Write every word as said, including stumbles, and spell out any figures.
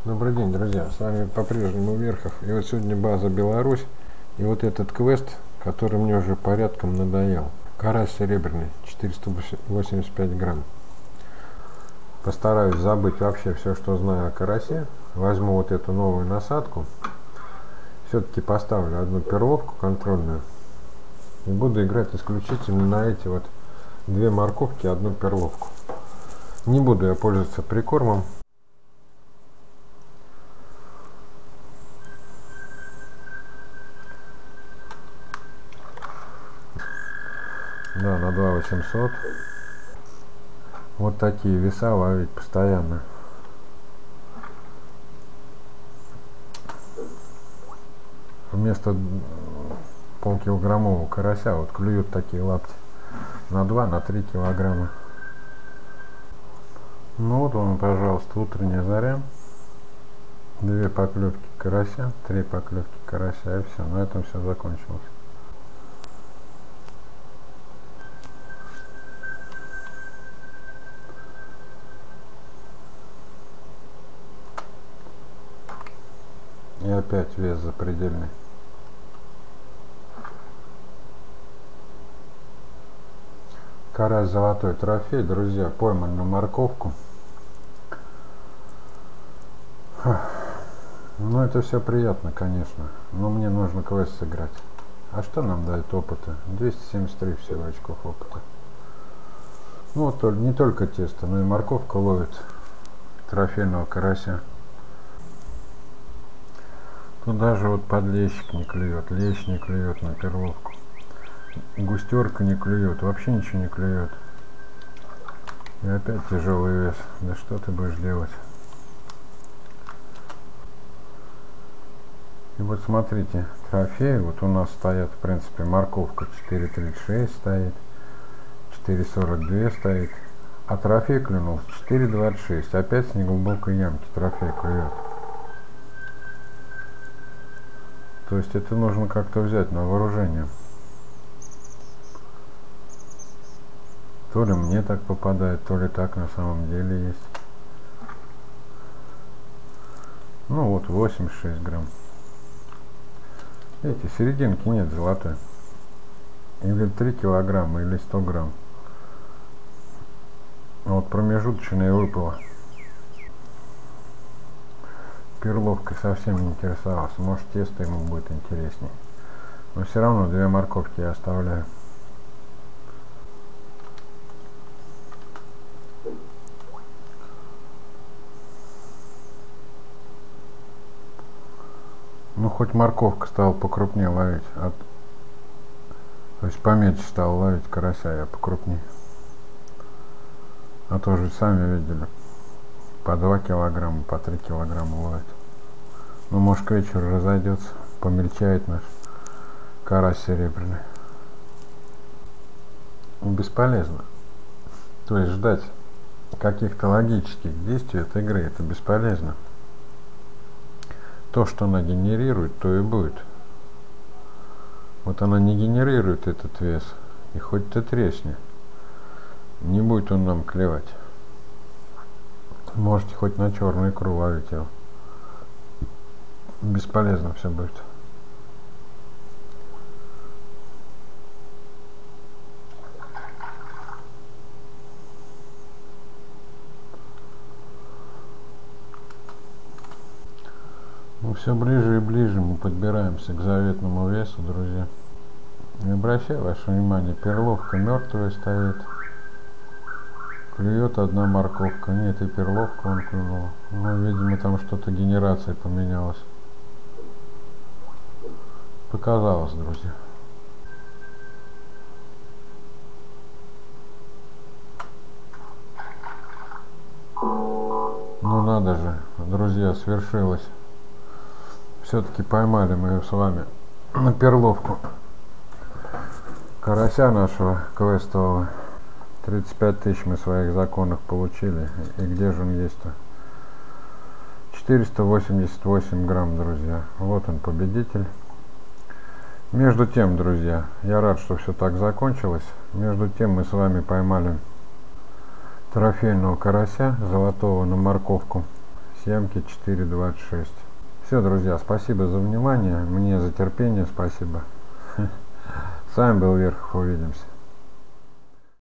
Добрый день, друзья, с вами по-прежнему Верхов. И вот сегодня база Беларусь. И вот этот квест, который мне уже порядком надоел. Карась серебряный, четыреста восемьдесят пять грамм. Постараюсь забыть вообще все, что знаю о карасе. Возьму вот эту новую насадку. Все-таки поставлю одну перловку контрольную. И буду играть исключительно на эти вот две морковки и одну перловку. Не буду я пользоваться прикормом. Да, на два восемьсот. Вот такие веса ловить постоянно. Вместо полкилограммового карася вот клюют такие лапти на два на три килограмма. Ну вот он, пожалуйста, утренняя заря. Две поклевки карася, три поклевки карася, и все. На этом все закончилось. И опять вес запредельный. Карась золотой трофей, друзья, пойман на морковку. Ну это все приятно, конечно, но мне нужно квест сыграть. А что нам дает опыта? двести семьдесят три всего очков опыта. Ну вот не только тесто, но и морковка ловит трофейного карася. Тут даже вот подлещик не клюет, лещ не клюет на перловку. Густерка не клюет, вообще ничего не клюет. И опять тяжелый вес. Да что ты будешь делать? И вот смотрите, трофеи, вот у нас стоят, в принципе, морковка четыре тридцать шесть стоит, четыре сорок два стоит, а трофей клюнул четыре двадцать шесть, опять с неглубокой ямки трофей клюет. То есть это нужно как-то взять на вооружение. То ли мне так попадает, то ли так на самом деле есть. Ну вот восемьдесят шесть грамм. Видите, серединки нет золотой. Или три килограмма, или сто грамм. Вот промежуточная выпала. Перловкой совсем не интересовался. Может, тесто ему будет интереснее. Но все равно две морковки я оставляю. Ну, хоть морковка стала покрупнее ловить. От... То есть поменьше стал ловить карася, я покрупнее. А то же сами видели. По два килограмма, по три килограмма ловит. Ну, может, к вечеру разойдется, помельчает наш карась серебряный. Бесполезно. То есть ждать каких-то логических действий от игры, это бесполезно. То, что она генерирует, то и будет. Вот она не генерирует этот вес, и хоть ты тресни, не будет он нам клевать. Можете хоть на черную икру ловить его. Бесполезно все будет. Ну, все ближе и ближе мы подбираемся к заветному весу, друзья. Не обращаю ваше внимание, перловка мертвая стоит. Клюет одна морковка. Нет, и перловка он клюнул. Ну, видимо, там что-то генерация поменялась. Показалось, друзья. Ну надо же, друзья, свершилось. Все-таки поймали мы ее с вами на перловку карася нашего квестового. тридцать пять тысяч мы своих законов получили. И где же он есть-то? четыреста восемьдесят восемь грамм, друзья. Вот он, победитель. Между тем, друзья, я рад, что все так закончилось. Между тем мы с вами поймали трофейного карася золотого на морковку Съемки четыре двадцать шесть. Все, друзья, спасибо за внимание. Мне за терпение спасибо. С вами был Верхов. Увидимся.